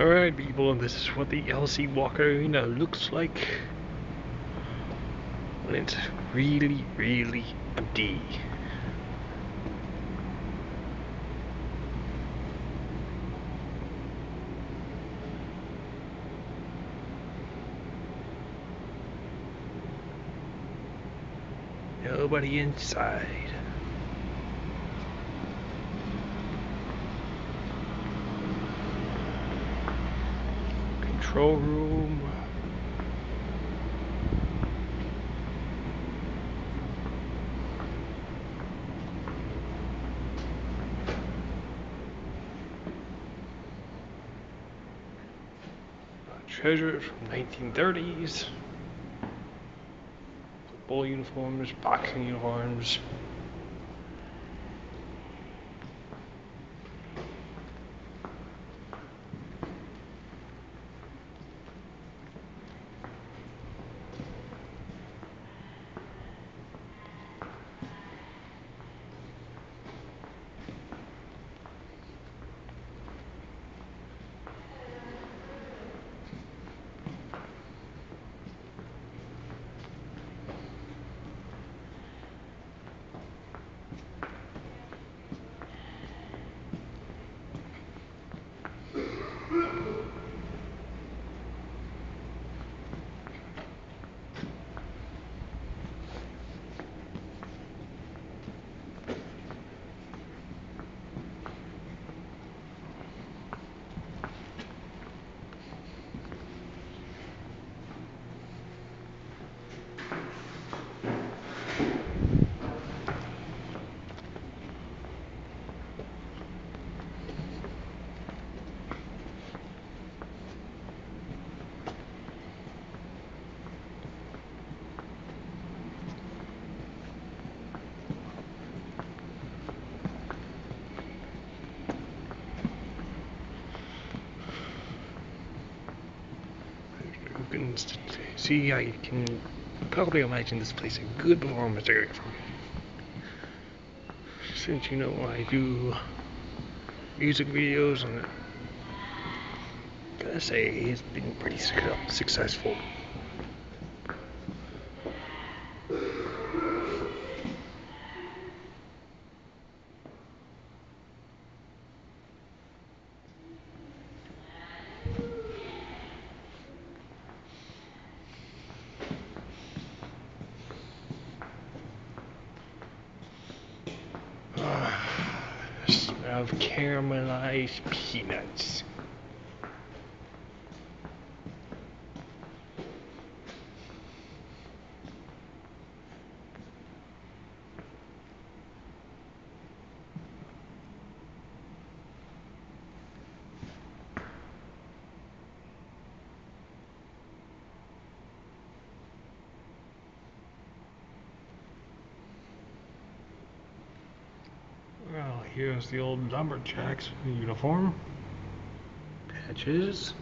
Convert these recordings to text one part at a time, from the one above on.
Alright people, this is what the LC Walker Arena looks like when it's really empty. Nobody inside. Control room. Treasure from 1930s. Football uniforms, boxing uniforms. See, I can probably imagine this place a good performance area for me. Since you know I do music videos, and I gotta say it's been pretty successful. Smell of caramelized peanuts. Well, here's the old lumberjack's uniform. Patches.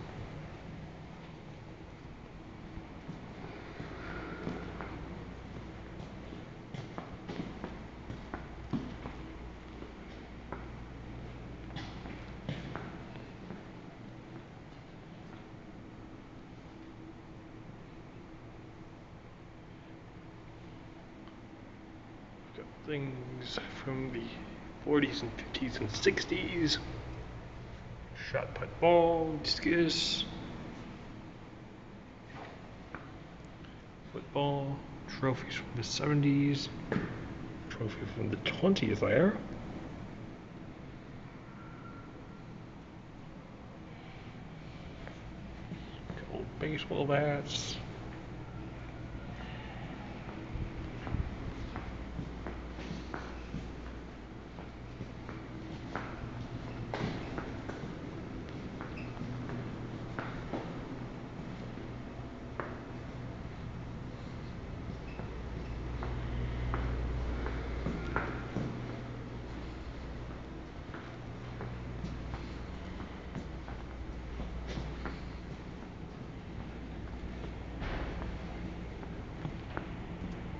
Got things from the 40s and 50s and 60s. Shot put ball, discus, football, trophies from the 70s, trophy from the 20th there. Old baseball bats.